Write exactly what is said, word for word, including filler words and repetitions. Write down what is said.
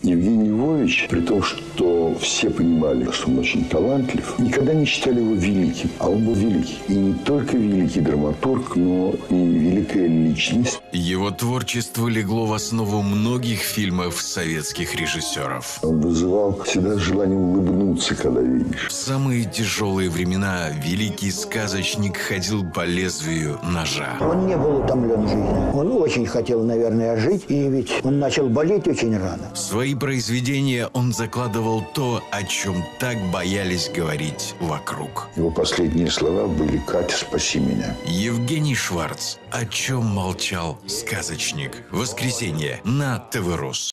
Евгений Львович, при том, что все понимали, что он очень талантлив, никогда не считали его великим. А он был великий. И не только великий драматург, но и великая личность. Его творчество легло в основу многих фильмов советских режиссеров. Он вызывал всегда желание улыбнуться, когда видишь. В самые тяжелые времена великий сказочник ходил по лезвию ножа. Он не был утомлен жизнью. Он очень хотел, наверное, жить. И ведь он начал болеть очень рано. В свои произведения он закладывал то, о чем так боялись говорить вокруг. Его последние слова были: «Катя, спаси меня». Евгений Шварц. О чем молчал сказочник. Воскресенье на ТВ Рус.